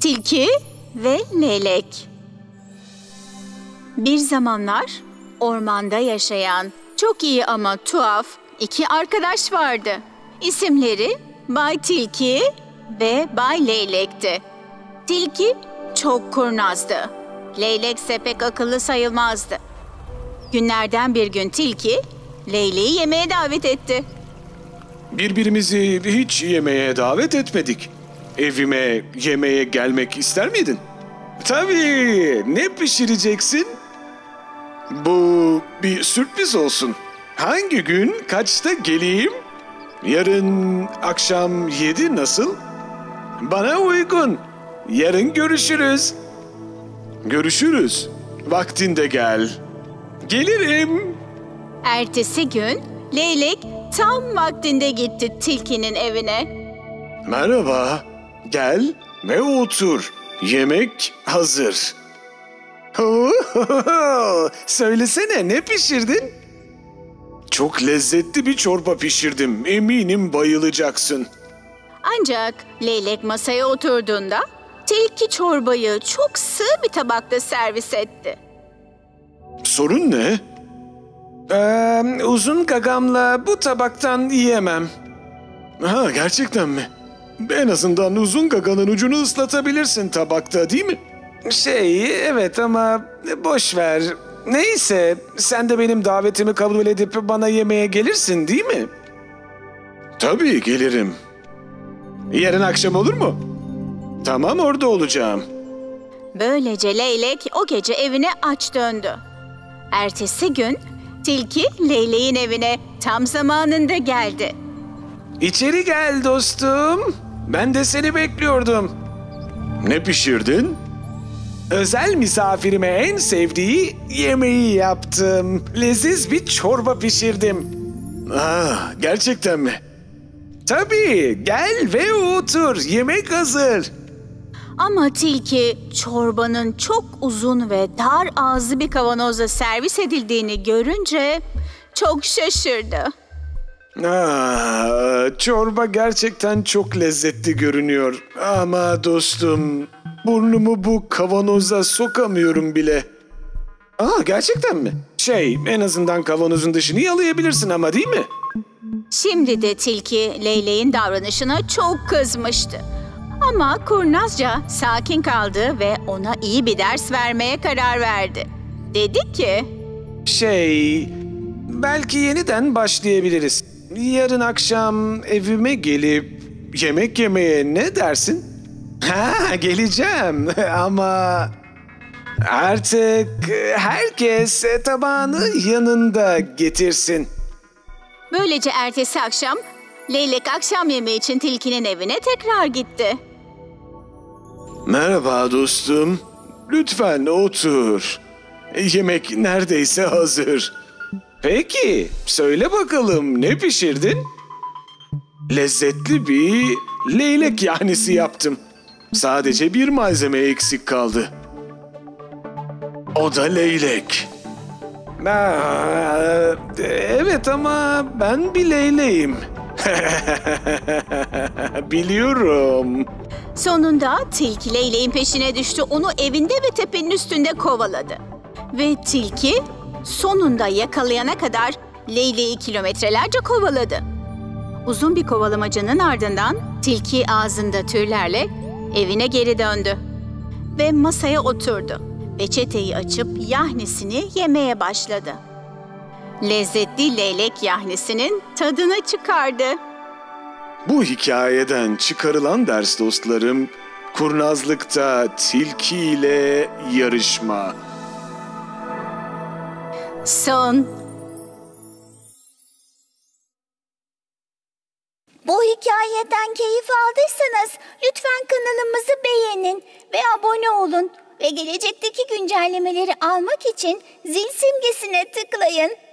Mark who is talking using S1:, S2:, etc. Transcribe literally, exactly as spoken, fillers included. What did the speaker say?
S1: Tilki ve Leylek. Bir zamanlar ormanda yaşayan çok iyi ama tuhaf iki arkadaş vardı. İsimleri Bay Tilki ve Bay Leylek'ti. Tilki çok kurnazdı. Leylek ise pek akıllı sayılmazdı. Günlerden bir gün Tilki, Leylek'i yemeğe davet etti.
S2: Birbirimizi hiç yemeğe davet etmedik. Evime yemeğe gelmek ister miydin? Tabii. Ne pişireceksin? Bu bir sürpriz olsun. Hangi gün, kaçta geleyim? Yarın akşam yedi nasıl? Bana uygun. Yarın görüşürüz. Görüşürüz. Vaktinde gel. Gelirim.
S1: Ertesi gün Leylek tam vaktinde gitti Tilki'nin evine.
S2: Merhaba. Gel ve otur. Yemek hazır. Söylesene, ne pişirdin? Çok lezzetli bir çorba pişirdim. Eminim bayılacaksın.
S1: Ancak Leylek masaya oturduğunda Tilki çorbayı çok sığ bir tabakta servis etti.
S2: Sorun ne? Ee, uzun gagamla bu tabaktan yiyemem. Ha, gerçekten mi? En azından uzun gaganın ucunu ıslatabilirsin tabakta, değil mi? Şey, evet ama boş ver. Neyse, sen de benim davetimi kabul edip bana yemeğe gelirsin, değil mi? Tabii gelirim. Yarın akşam olur mu? Tamam, orada olacağım.
S1: Böylece Leylek o gece evine aç döndü. Ertesi gün Tilki Leylek'in evine tam zamanında geldi.
S2: İçeri gel dostum. Ben de seni bekliyordum. Ne pişirdin? Özel misafirime en sevdiği yemeği yaptım. Leziz bir çorba pişirdim. Ah, gerçekten mi? Tabii, gel ve otur. Yemek hazır.
S1: Ama Tilki çorbanın çok uzun ve dar ağızlı bir kavanozda servis edildiğini görünce çok şaşırdı.
S2: Ah, çorba gerçekten çok lezzetli görünüyor. Ama dostum, burnumu bu kavanoza sokamıyorum bile. Aa, gerçekten mi? Şey, en azından kavanozun dışını yalayabilirsin ama, değil mi?
S1: Şimdi de Tilki Leylek'in davranışına çok kızmıştı. Ama kurnazca sakin kaldı ve ona iyi bir ders vermeye karar verdi. Dedi ki,
S2: Şey, belki yeniden başlayabiliriz. Yarın akşam evime gelip yemek yemeye ne dersin? Ha, geleceğim ama artık herkes tabağını yanında getirsin.
S1: Böylece ertesi akşam Leylek akşam yemeği için Tilki'nin evine tekrar gitti.
S2: Merhaba dostum. Lütfen otur. Yemek neredeyse hazır. Peki, söyle bakalım, ne pişirdin? Lezzetli bir leylek yahnisi yaptım. Sadece bir malzeme eksik kaldı. O da leylek. Aa, evet ama ben bir leyleğim. Biliyorum.
S1: Sonunda Tilki Leylek'in peşine düştü, onu evinde ve tepenin üstünde kovaladı. Ve Tilki sonunda yakalayana kadar Leylek'i kilometrelerce kovaladı. Uzun bir kovalamacanın ardından Tilki ağzında tüylerle evine geri döndü. Ve masaya oturdu. Peçeteyi açıp yahnisini yemeye başladı. Lezzetli leylek yahnisinin tadını çıkardı.
S2: Bu hikayeden çıkarılan ders dostlarım, kurnazlıkta tilki ile yarışma.
S1: Son.
S3: Bu hikayeden keyif aldıysanız lütfen kanalımızı beğenin ve abone olun. Ve gelecekteki güncellemeleri almak için zil simgesine tıklayın.